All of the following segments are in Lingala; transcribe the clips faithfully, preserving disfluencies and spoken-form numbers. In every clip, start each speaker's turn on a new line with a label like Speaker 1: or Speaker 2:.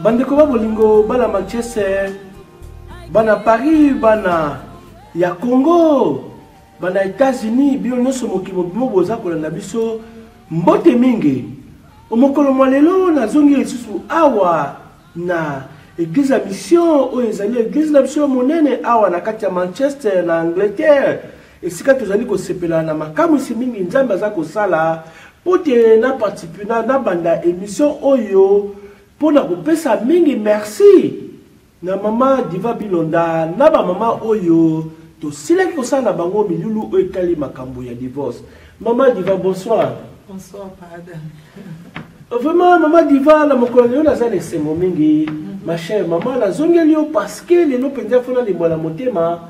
Speaker 1: bande ko bolingo bana Manchester bana Paris bana ya Congo bana États-Unis bio nyonso mokimo bimo boza kolanda biso mbote mingi omokolo mwalelo na zongi lisusu awa na église à mission oyo ezali église na biso monene awa na kati ya Manchester na Angleterre esika tozali kosepela na makambo mingi nzambe aza kosala pote na participer na na banda émission oyo pona kopesa mingi merci na mama Diva Bilonda na ba mama oyo to silaki kosala bango milulu oyo etali makambo ya divorce. Mama Diva, bonsoir.
Speaker 2: Bonsoir pardon.
Speaker 1: Vraiment mama Diva la mokolo yo nazali semo mingi ma chère maman la zongeli yo parce que les no penza fona de mwana motema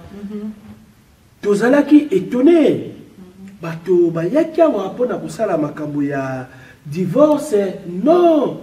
Speaker 1: tozalaki étonné bato bayaki awa pona kosala makambo ya divorce non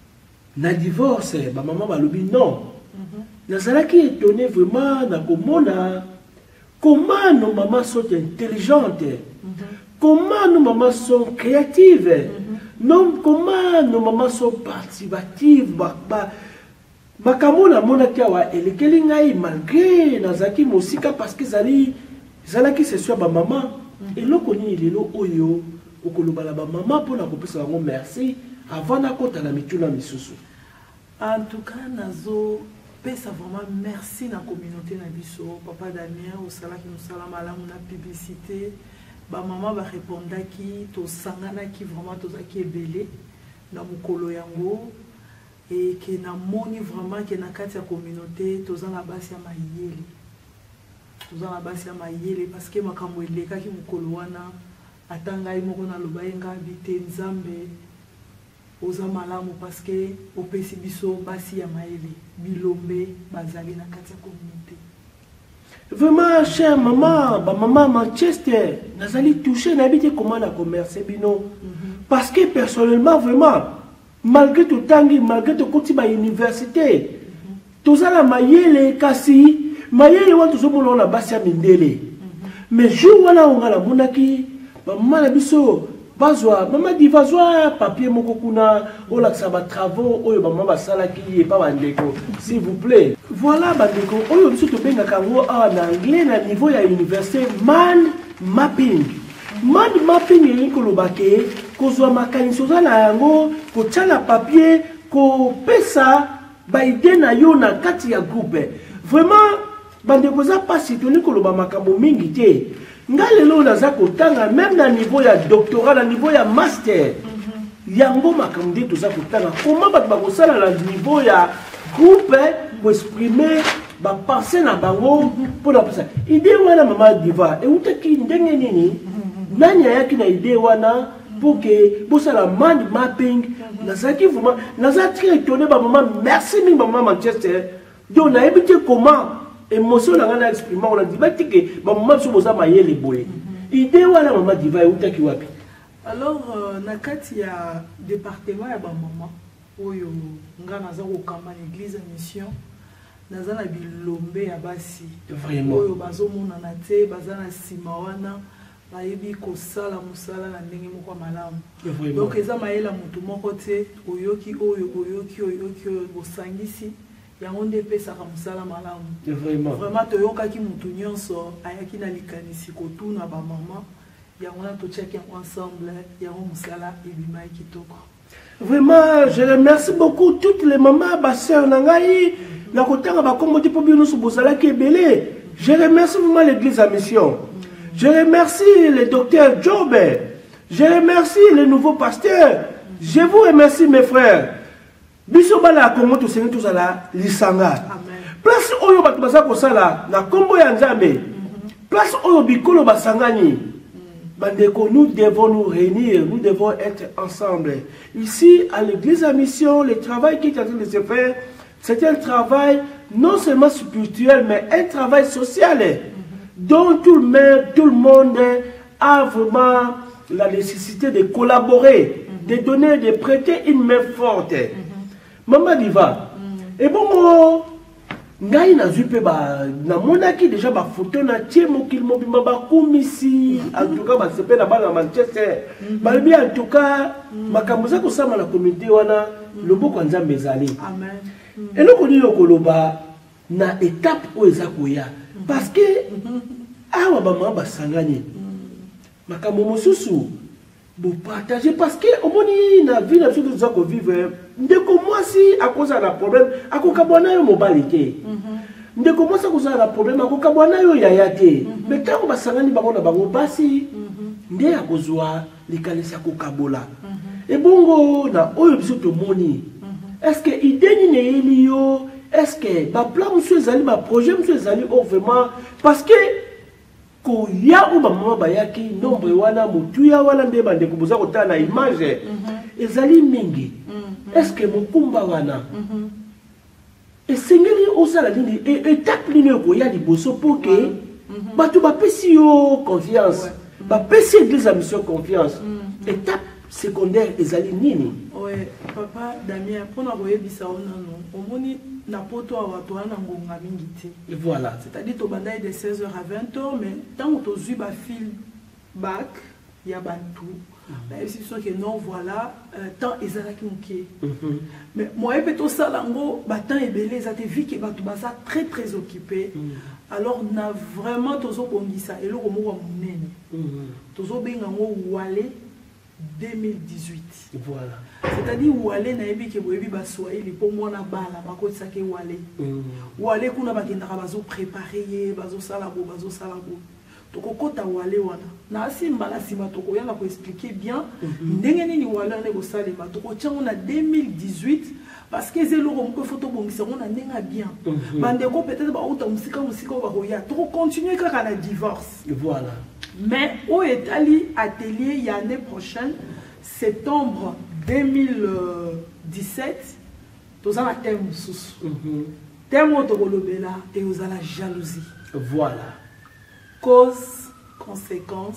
Speaker 1: na divorce ba maman balobi non nazalaki étonné vraiment na komona comment nos mamans sont intelligentes comment nos mamans sont créatives non comment nos mamans sont participatives ba ba makambo na mona kiawa elekeli ngai malgré nazaki mosika parce que zali zalaki c'est soit ba maman eloko nini lelo oyo okoloba la ba maman pona kopesa bango merci avant na kota la mituna misusu.
Speaker 2: En tout cas nazo pesa vraiment merci na communauté na biso papa Damien au salaki musala malamu na publicité ba maman ba répondaki to sangana ki vraiment tozaki ebele na mukolo yango et que na moni vraiment que na kati ya communauté tozana basi ya mayele tozana basi ya mayele parce que makambo eleka ki mukolo wana atanga imoko na lobayenga bite nzambe oza malamu parce que opesi biso basi ya mayele bilombe bazali na kati ya communauté.
Speaker 1: Vraiment chère maman ba maman Manchester nazali touché na bité comment na commerce bino parce que personnellement vraiment malgré tout tangi malgré tout kuti ba université tozala mayele kasi mayele wa tozomona na basi ya mindele mais jour wana ongala monaki ba maman na biso bazwa mama Diva zwa papier moko kuna olakisa ba travaux oyo ba mama basalaki et pas bandeko s'il vous plaît voilà bandeko oyo biso to benga kango a na anglais na niveau ya université mind mapping mind mapping yeli kolobake kozwa makanisi za na yango ko tala papier ko pesa ba idée na yo na kati ya groupe vraiment bandeko za pasi to ni koloba makambo mingi te ngalelo naza kotanga même na niveau ya doctorat na niveau ya master yango makambo de toza kotanga comment bato bakosala na niveau ya groupe pour exprimer ba pensée na bango pour la personne idée wana mama Diva et utaki ndenge nini nani ayaki na idée wana pour que bosala mind mapping nazaki vraiment naza très étonné ba maman merci mingi ba maman Manchester donc na ebité comment émotion na ngana exprimer on a dit bati que ba maman so boza mayele boye idée wana mama Diva utaki wapi.
Speaker 2: Alors euh, na kati ya département ya ba maman oyo nga naza ko kama l'église à mission naza na bilombe ya basi
Speaker 1: vraiment
Speaker 2: oyo bazomona na te bazana sima wana bayebi kosala musala na ndenge moko malamu donc eza mayela mutu moko te oyoki oyo oyoki oyoki oyo bosangisi yango nde pesaka musala malamu
Speaker 1: vraiment
Speaker 2: vraiment toyokaki mutu nyonso ayaki na likanisi kotuna ba mama yango na totiaki ensemble yango musala ebimai kitoko.
Speaker 1: Vraiment, je remercie beaucoup toutes les mamans, ma soeur Nangaï, la kotanga ba komodi po bino so bozala ki ebele. Je remercie vraiment l'église à mission. Je remercie le docteur Job. Je remercie le nouveau pasteur. Je vous remercie mes frères. Biso bala Congo to sengi to sala lisanga. Place oyo bato baza ko sala na kombo ya Nzambe. Place oyo bikolo basangani. Nous devons nous réunir, nous devons être ensemble. Ici, à l'église à mission, le travail qui est en train de se faire, c'est un travail non seulement spirituel, mais un travail social. dont tout le monde, tout le monde a vraiment la nécessité de collaborer, de donner, de prêter une main forte. Maman Diva, et bon, moi, ngai na zupe ba na monaki déjà ba photo na tie mokil mobima ba komisi en tout cas ba sepe na ba na Manchester ba bien en tout cas makambo za ko sama na communauté wana loboko Nzambe ezali.
Speaker 2: Amen.
Speaker 1: eloko nini okoloba na étape oyo eza koya parce que awa bamama basangani makambo mosusu bopartage parce que omoni na vie na biso toza kovivre ndeko mwasi akozala na problème akokabwa na yo mobali te ndeko mwasi akozala na problème akokabwa na yo yaya te mais ntango basangani bango na bango basi nde akozwa likanisi akokabola ebongo na oyo biso tomoni est-ce que idée nini eyeli yo est-ce que baplan mosusu ezali baprojet mosusu ezali o vraiment parce que koya oyo bamama bayaki nombre wana motuya wana nde bandeko boza kotala na image ezali mingi est-ce que mokumba wana esengeli osala nini étape nini okoya liboso mpo ke bato bapesi yo confiance bapesi église ya mission confiance étape secondaire ezali nini?
Speaker 2: Ouais, papa Damien, pour nous koyebisa onano, omoni na poto awa to ana ngonga mingi te.
Speaker 1: Voilà.
Speaker 2: C'est-à-dire to bandaille de seize heures à vingt heures, mais tant que to zui ba fil bac, ya bantu. Là c'est sûr que non voilà, temps ezalaki muké. Mais moi et to salango, ba temps ebele ezate vi ke batu baza très très occupé. Alors on a vraiment tozo bongisa eloko moko munene. Tozo benga ngo wale deux mille dix-huit.
Speaker 1: Voilà.
Speaker 2: C'est-à-dire où aller na ebi ke boyebi ba swahili pour moi na bala ba ko tsake wale. Wale kuna bakenda ka bazo préparer, bazo sala bo, bazo sala bo. Toko kota wale wana. Na simba la sima toko yana ko expliquer bien ndenge nini wale ne ko salema. Toko tchango na deux mille dix-huit parce que zelo ko mko photo bongisa on a ndenga bien. Bande ko peut-être ba uta musika musika ba roya. Toko continuer kaka na divorce.
Speaker 1: Voilà.
Speaker 2: Mais au Italie atelier il y a l'année prochaine septembre deux mille dix-sept tous en terme sous terme autocolobela et aux la jalousie.
Speaker 1: Voilà.
Speaker 2: Cause conséquence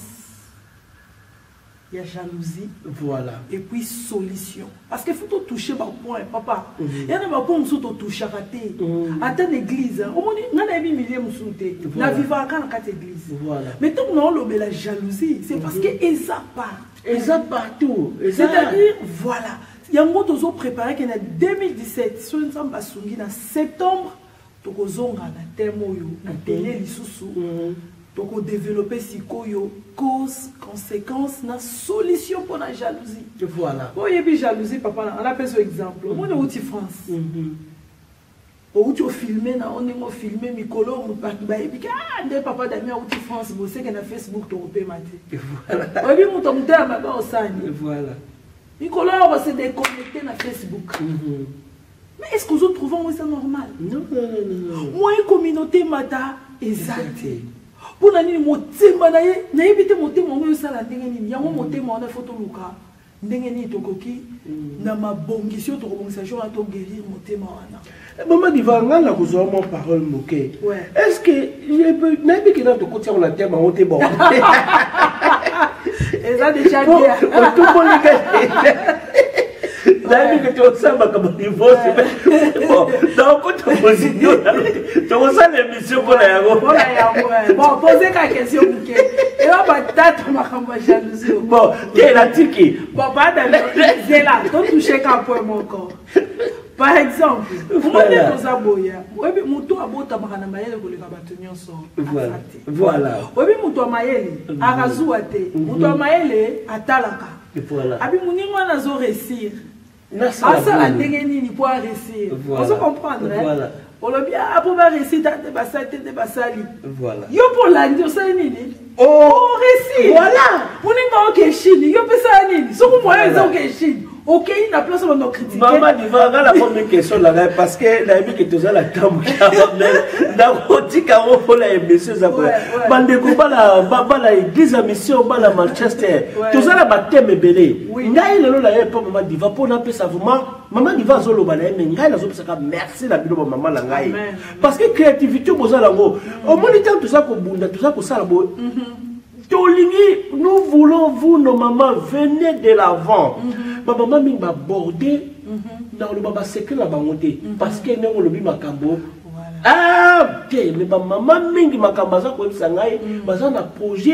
Speaker 2: il y a jalousie.
Speaker 1: Voilà.
Speaker 2: Et puis solution parce que faut toucher par point papa il y a pas point sous toucher raté attends l'église au moins on a mis milliers musulté na vivre quand quatre églises. Voilà. Mais tout non le la jalousie c'est parce que et ça part
Speaker 1: et ça partout
Speaker 2: c'est-à-dire voilà il y a un mot tous préparé que na deux mille dix-sept sur une samba sungi na septembre tokozonga na terme yo na télé lisusu toko développer sikoyo cause conséquence na solution pour la jalousie.
Speaker 1: Voilà.
Speaker 2: Oh y a bien jalousie papa on appelle ce exemple on est au France où tu filmé na on est mo filmé mikolo mo ba ebi ah nde papa Damien au France bo c'est que na Facebook to pe maté. Voilà. Oui mo to mta ma ba osani.
Speaker 1: Voilà.
Speaker 2: Mikolo on se déconnecter na Facebook. Mais est-ce que vous trouvez ça normal?
Speaker 1: Non non non non.
Speaker 2: Moi une communauté mata exacté. Pour la nuit, mon thème, na évité mon thème, on veut ça la dernière. Il y a mon thème, on a photo Luca. Ndengeni tokoki na mabongisio to komongisa jour à to guérir mon thème wana.
Speaker 1: Maman divanga na kozwa mon parole moké. Est-ce que je peux n'aime que dans to côté on la thème on te bon.
Speaker 2: Et ça déjà bien.
Speaker 1: Tout le monde D'ailleurs, que tu as ça, ma comme divorce. Bon, dans le côté positif, tu as ça l'émission pour la Yago.
Speaker 2: Bon, posez la question, ok. Et là, ma tête, ma comme jalousie.
Speaker 1: Bon, tu es la tiki.
Speaker 2: Bon, pas d'aller, c'est là, tu touches qu'un point mon corps. Par exemple, comment tu es dans un boya? Oui, mais mon tour à bout, tu as marqué maïle pour les rabattre ensemble.
Speaker 1: Voilà. Voilà.
Speaker 2: Oui, mais mon tour maïle, à Razouate, mon tour maïle, à Talaka.
Speaker 1: Voilà.
Speaker 2: Abi mon niveau n'a pas réussir. Ah ça la dégainer ni pour réussir. On se comprendre. Voilà. On le bien après va réussir t'es basali t'es basali. Voilà. Yo pour la dire ça nini? Oh réussir. Voilà. On est pas OK Chine. Yo peut ça nini? So ko moyen ça OK Chine. OK il n'a place on critiquer.
Speaker 1: Maman divanga la première question là parce que la vie que tu as la tambu mais dans côté quand on la émission ça quoi. Bande ko bala bala église à mission bala Manchester. Tu as la baptême belé. Ngai lelo la yepo maman diva pour na pesa vraiment maman diva zolo bala mais ngai na zo pesa merci la bilo maman la ngai. Parce que créativité boza lango. Au moins temps tout ça ko bunda tout ça ko sala bo. Tolingi, nous voulons vous, nos mamans, venez de l'avant. Ma maman m'a bordé dans le baba secret la bangoté. Parce que nous le bima kambo. Ah, ok, mais ma maman mingi ma kambaza ko sangai, baza na projet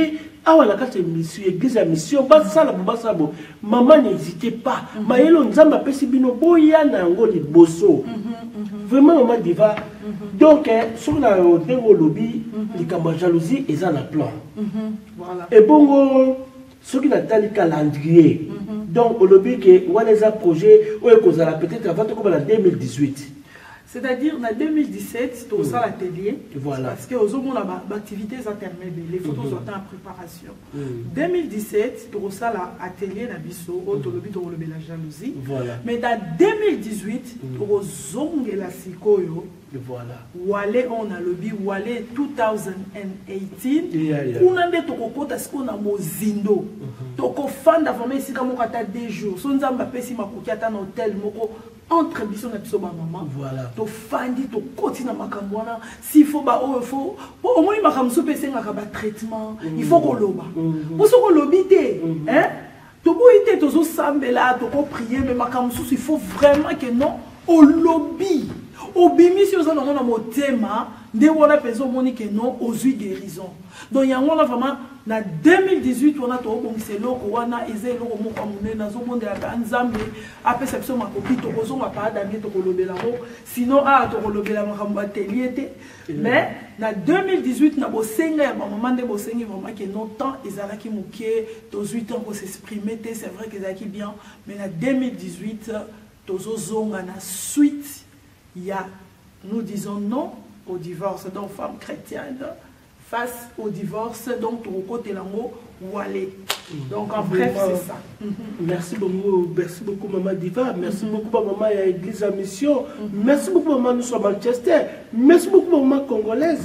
Speaker 1: awa la carte mission église à mission ba sala ba sabo maman n'hésitez pas mayelo nzamba pesi bino boya na ngo liboso vraiment maman diva donc sur la dengo lobby likamba jalousie et ça na plan
Speaker 2: voilà
Speaker 1: et bongo ce qui n'a pas le calendrier donc au lobby que on les a projet ou kozala peut-être avant comme en deux mille dix-huit.
Speaker 2: C'est-à-dire en deux mille dix-sept, tout ça l'atelier.
Speaker 1: Voilà.
Speaker 2: Parce que aux hommes, l'activité est intermédiaire, les photos sont en préparation. En deux mille dix-sept, tout ça l'atelier na biso, autolobie de la jalousie.
Speaker 1: Voilà.
Speaker 2: Mais dans deux mille dix-huit, tout aux hommes la sikoyo.
Speaker 1: Voilà.
Speaker 2: Wale on a lobby wale deux mille dix-huit. On a des toko parce qu'on a mozindo. Toko fan d'avant ici comme on a des jours. Son zamba pesi makuki ata na hôtel moko. Entre biso na biso ba maman
Speaker 1: voilà
Speaker 2: to fandi to koti na makambo wana s'il faut ba o faut au moins makamso pese ngaka ba traitement il faut ko loba pour so ko lobité hein to boité to zo sambela to ko prier mais makamso il faut vraiment que non au lobby au bimi si oza na motema nde wana peso moni que non aux yeux guérison donc yango na vraiment na deux mille dix-huit on a to bongise loko wana eze loko moko munene nazo monde ya nzambe apesa biso makoki to kozonga pa damie to kolobela mo sinon a to kolobela makambo atelier te mais na deux mille dix-huit na bosenga ya maman de bosengi vraiment que non temps ezalaki moké to huit ans pour s'exprimer te c'est vrai que ezalaki bien mais na deux mille dix-huit tozo zonga na suite il y a nous disons non au divorce donc femme chrétienne face au divorce, donc au côté lango ou aller. Donc en bref, c'est ça.
Speaker 1: Merci beaucoup, merci beaucoup Maman Diva, merci beaucoup Maman à Église à Mission, merci beaucoup Maman nous sommes à Manchester, merci beaucoup Maman congolaise.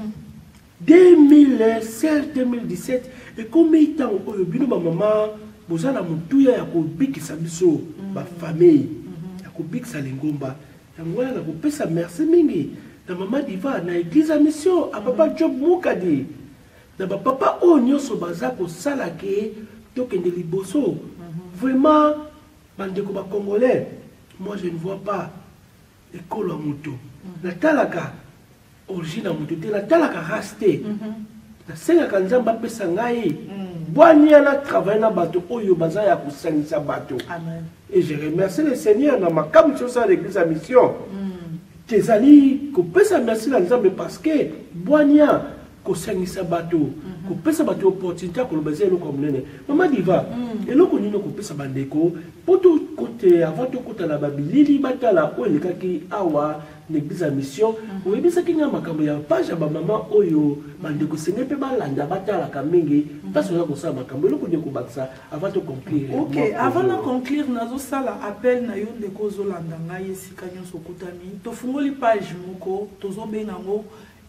Speaker 1: deux mille seize deux mille dix-sept, et combien de temps au bino Maman, vous avez mon ya ko bikisa biso, ma famille, ya ko bikisa lingomba, yangoya na ko pesa merci mingi. Na Maman Diva na Église à Mission à papa Job Mukadi na papa o nyoso baza ko sala ke to kende liboso vraiment bande ko ba congolais moi je ne vois pas école à moto na talaka origine moto te na talaka raste na senga kanzamba pesa ngai bwani na travail na bato oyo baza ya ko sanisa bato amen et je remercie le Seigneur na makamu sur ça l'Église à Mission kezali ko pesa merci na nzambe parce que boania ko sangisa bato ko pesa bato opportunité ko lobezelo ko munene Maman Diva eloko nino ko pesa bandeko poto côté avant to kota la babilili batala o elekaki awa l'église à Mission o ebisa kinga makambo ya page ba maman oyo bandeko senge pe balanda batala kamingi parce que ko sa makambo eloko nino ko baksa avant to conclure.
Speaker 2: OK, avant de conclure nazo sala appel na yo ndeko zo landa ngai esika nyonso kutami to fungoli page moko tozo benango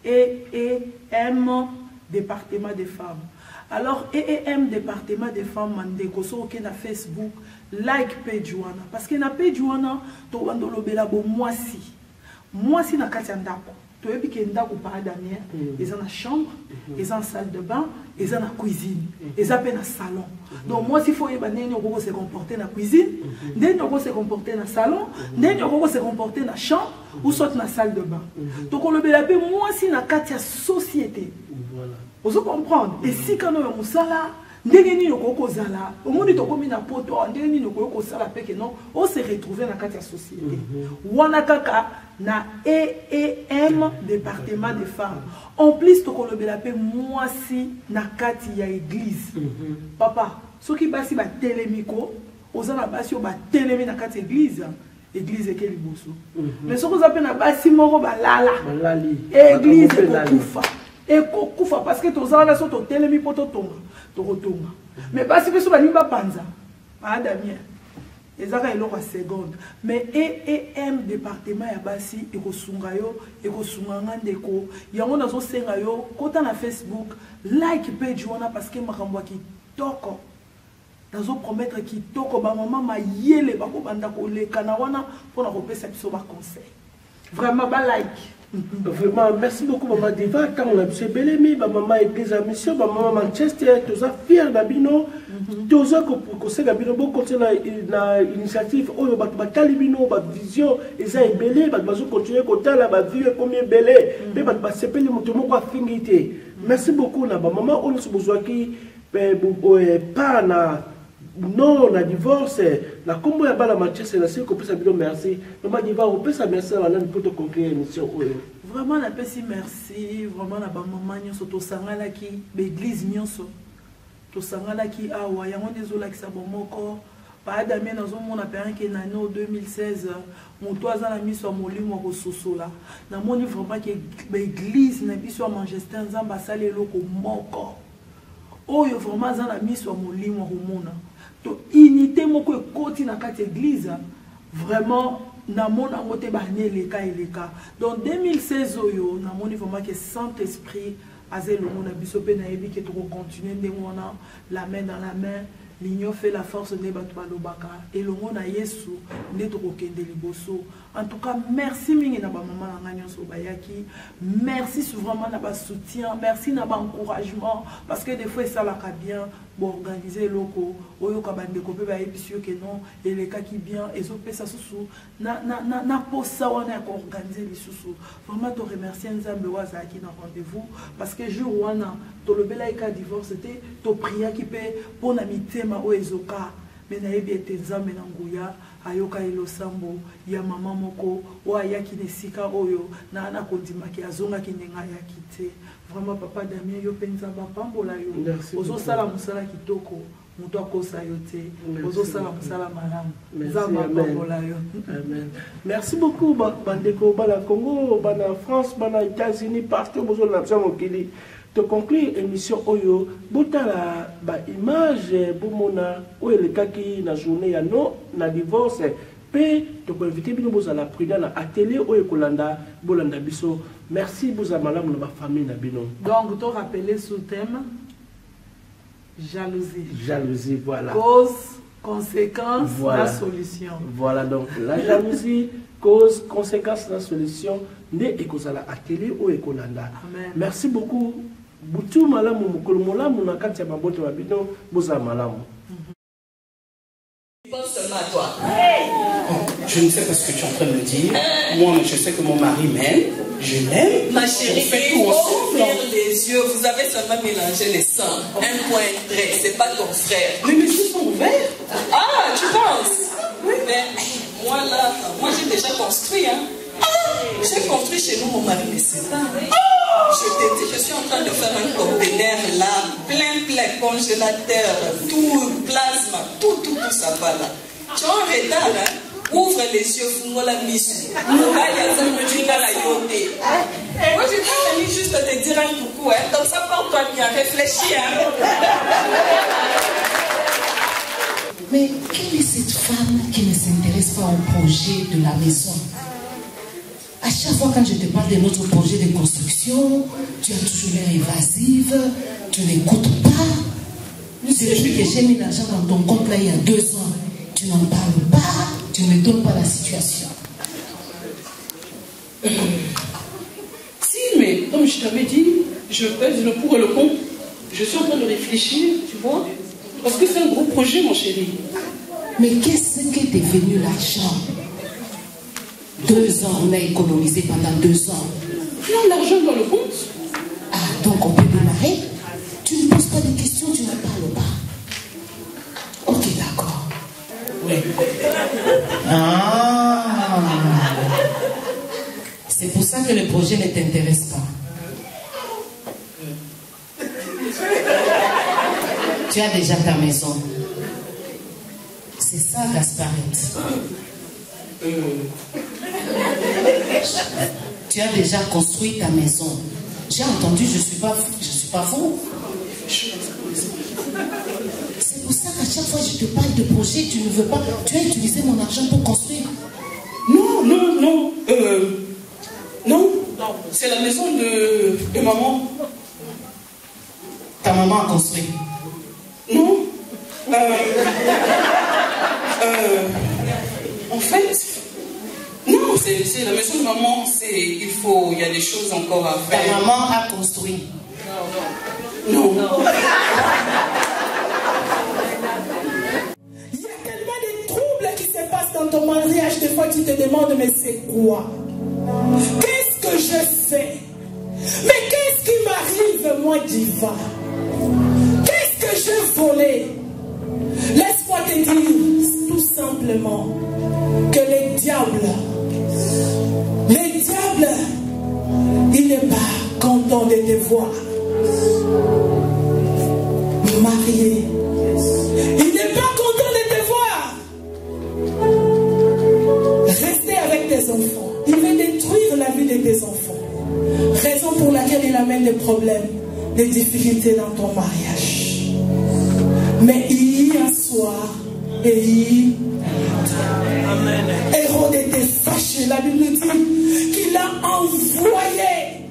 Speaker 2: E E M département des femmes. Alors E E M département des femmes mandeko so ke na Facebook like page wana parce que na page wana to wandolo bela bo mwasi mwasi na kati ya ndako to yebi ke ndako pa Damien ils ont na chambre ils ont salle de bain ils ont na cuisine ils ont na salon donc moi s'il faut yeba neni okoko se comporter na cuisine neni okoko se comporter na salon neni okoko se comporter na chambre ou soit na salle de bain to ko lobela pe mwasi na kati ya société voilà vous comprendre et si quand on musala ndenge nini okoko zala omoni to komi na poto ndenge nini okoko sala pe que non on se retrouver na kati ya société wana kaka na E E M département des femmes en plus to kolobela pe mwasi na kati ya église papa soki basi ba telemiko ozana basi o ba telemi na kati église église ekeli boso mais soki oza pe na basi moko balala
Speaker 1: balali
Speaker 2: église ekokufa ekokufa parce que tozala so to telemi poto tonga to kotonga mais basi pe so bani ba panza ba Damien ezaka eloko ya seconde mais E E M département ya basi ekosunga yo ekosunga ngandeko yango nazo senga yo kota na Facebook like page wana parce que makambo ki toko nazo promettre ki toko ba maman mayele ba ko banda ko lekana wana pona ko pesa biso ba conseil vraiment ba like.
Speaker 1: Vraiment, merci beaucoup Maman Diva. Quand on a M. Belemi, Maman Église à Mission, Maman Manchester, tous les fiers d'Abino, tous les conseils d'Abino, beaucoup continuent la initiative, oh, bah talibino, bah vision, ils ont belé, bah bazo continuer côté là, bah vivre combien belé, mais bah bah c'est pas le mot quoi finité. Merci beaucoup na ba maman on se besoin qui pas na non na divorce na combo ya bala Manchester na c'est que ça bino merci maman diva on peut ça merci à la pour te conclure émission
Speaker 2: vraiment na pesi merci vraiment na ba maman nyonso to sangala ki be église nyonso to sangala ki awa yango désolé ki sa bomoko pa Damien nazo mona père ki na no deux mille seize moto aza na miso molimo ko sosola na moni vraiment ki be église na biso Manchester nzamba sala eloko moko oyo vraiment aza na miso molimo ko mona to unité moko ekoti na kati église vraiment na mona ngote ba neleka eleka donc deux mille seize oyo na moni vraiment que Saint-Esprit azelo mona biso pe na yebi que to continuer ndengona la main dans la main l'union fait la force de batwa lobaka et le mona Yesu nde to kokende liboso en tout cas merci mingi na ba maman na nyonso bayaki merci vraiment na ba soutien merci na ba encouragement parce que des fois ça la ka bien pour organiser loko oyo ka bande ko pe ba ebisio que non et les cas qui bien et zo pesa susu na na na na posa wana ko organiser les susu vraiment to remercier nzambe waza ki na rendez-vous parce que jour wana to le bela ka divorce te to prier qui pe pour na mitema o ezoka mais na yebi ete nzambe na nguya ayoka elosambo ya mama moko o ayaki nesika oyo na na kondimaki azonga kinenga ya kite vraiment papa Damien yo penza ba pambola yo ozo sala musala kitoko muto akosa yo te ozo sala musala malamu nzamba pambola yo
Speaker 1: amen merci beaucoup bandeko bana Congo bana France bana États-Unis partout bozo na msamo kili to conclure émission oyo botala ba image bomona oyo lekaki na journée ya no na divorce pe to ko inviter bino bozala prudent na atelier oyo kolanda bolanda biso merci boza malamu na ba famille na bino
Speaker 2: donc to rappeler sous thème jalousie
Speaker 1: jalousie voilà
Speaker 2: cause conséquence
Speaker 1: voilà.
Speaker 2: La solution
Speaker 1: voilà donc la jalousie cause conséquence la solution ne ekozala atelier oyo kolanda merci beaucoup Boutou malamu mukolo molamu na kati ya maboto ya bino boza malamu.
Speaker 3: Pense seulement à toi.
Speaker 4: Je ne sais pas ce que tu es en train de me dire. Moi, je sais que mon mari m'aime. Je l'aime.
Speaker 3: Ma chérie, il faut ouvrir les yeux. Vous avez seulement mélangé les sangs. Un point trait. C'est pas ton frère.
Speaker 4: Mais mes yeux sont ouverts.
Speaker 3: Ah, tu penses? Oui. Mais moi là, moi j'ai déjà construit. Hein. J'ai construit chez nous, mon mari ne sait pas. Je t'ai dit, je suis en train de faire un conteneur là, plein, plein, congélateur, tout, plasma, tout, tout, tout ça va là. Tu as un retard, hein? Ouvre les yeux, fous-moi la mise. Moi, je t'ai venu juste te dire un coucou, hein? Comme ça, porte-toi bien, réfléchis, hein?
Speaker 5: Mais quelle est cette femme qui ne s'intéresse pas au projet de la maison? À chaque fois quand je te parle de notre projet de construction, tu as toujours l'air évasive, tu n'écoutes pas. Depuis que j'ai mis l'argent dans ton compte là il y a deux ans, tu n'en parles pas, tu ne me donnes pas la situation.
Speaker 4: Euh, si, mais comme je t'avais dit, je pèse le pour et le contre. Je suis en train de réfléchir, tu vois, parce que c'est un gros projet, mon chéri.
Speaker 5: Mais qu'est-ce qui est devenu l'argent? Deux ans, on a économisé pendant deux ans.
Speaker 4: Non, l'argent dans le compte.
Speaker 5: Ah, donc on peut démarrer. Tu ne poses pas de questions, tu ne parles pas. Ok, d'accord.
Speaker 4: Oui.
Speaker 5: Ah. C'est pour ça que le projet ne t'intéresse pas. Tu as déjà ta maison. C'est ça, Gasparette.
Speaker 4: Euh...
Speaker 5: Tu as déjà construit ta maison. J'ai entendu, je ne suis pas, je suis pas fou. C'est pour ça qu'à chaque fois que je te parle de projet, tu ne veux pas. Tu as utilisé mon argent pour construire.
Speaker 4: Non, non, non. Euh, non, c'est la maison de, de maman.
Speaker 5: Ta maman a construit.
Speaker 4: Non. Euh, euh, en fait, non, c'est la maison de maman. Il faut, il y a des choses encore à faire.
Speaker 5: Ta maman a construit.
Speaker 4: Non. Non.
Speaker 6: Il y a tellement de troubles qui se passent dans ton mariage. Des fois, tu te demandes, mais c'est quoi? Qu'est-ce que je fais? Mais qu'est-ce qui m'arrive, moi, Diva? Qu'est-ce que simplement que les diables, les diables, il n'est pas content de te voir marié. Il n'est pas content de te voir rester avec tes enfants. Il veut détruire la vie de tes enfants. Raison pour laquelle il amène des problèmes, des difficultés dans ton mariage. Mais il y a un soir et il Amen. Hérode était fâché. La Bible dit qu'il a envoyé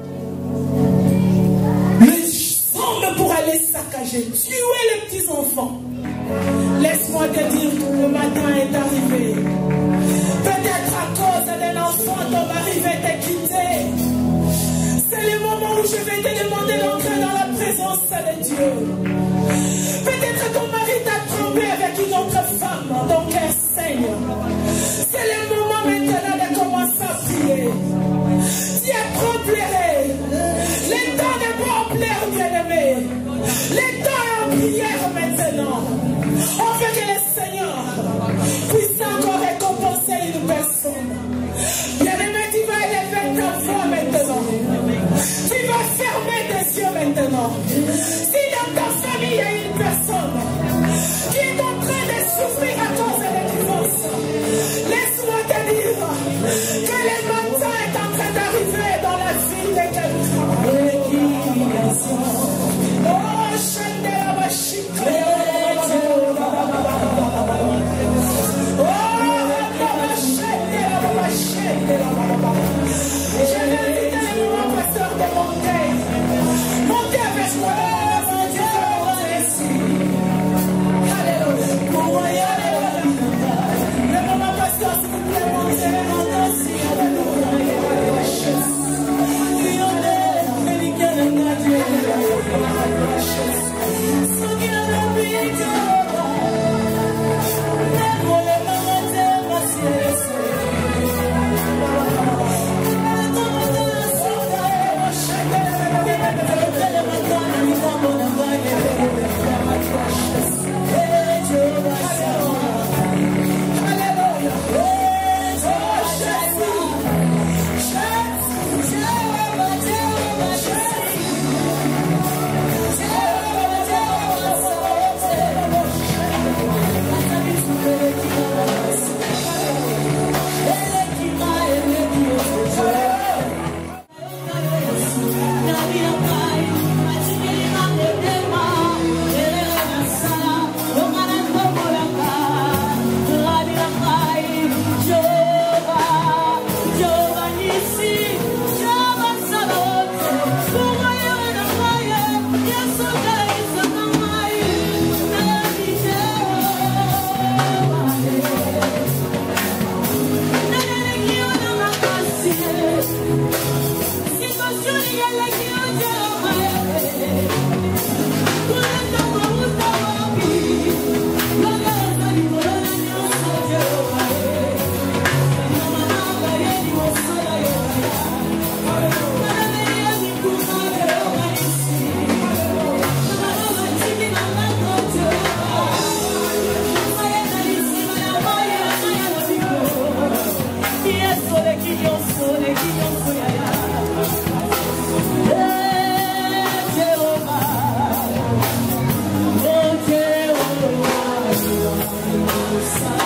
Speaker 6: les hommes pour aller saccager, tuer les petits enfants. Laisse-moi te dire que le matin est arrivé. Peut-être à cause d'un enfant, ton mari va te quitter. C'est le moment où je vais te demander d'entrer dans la présence de Dieu. Peut-être que ton mari t'a trompé avec une autre femme, ton cœur saigne. C'est le moment maintenant de commencer à prier. Tu as trop pleuré. Le temps n'est pas en pleurs, bien-aimé. Le temps est en prière maintenant. On veut que le Seigneur puisse encore récompenser une personne. Bien-aimé, tu vas élever ta voix maintenant. Tu vas fermer tes yeux maintenant. Si dans ta famille il y a une personne qui est en train de souffrir à cause de la divorce, laisse-moi te dire que le matin est en train d'arriver dans la vie de quelqu'un. Oh, Chandela Bashika. Je vais inviter le moment pasteur de monter. Montez avec moi. Alléluia. Le moment pasteur, s'il vous plaît, montez. Jehovah, oh Jehovah,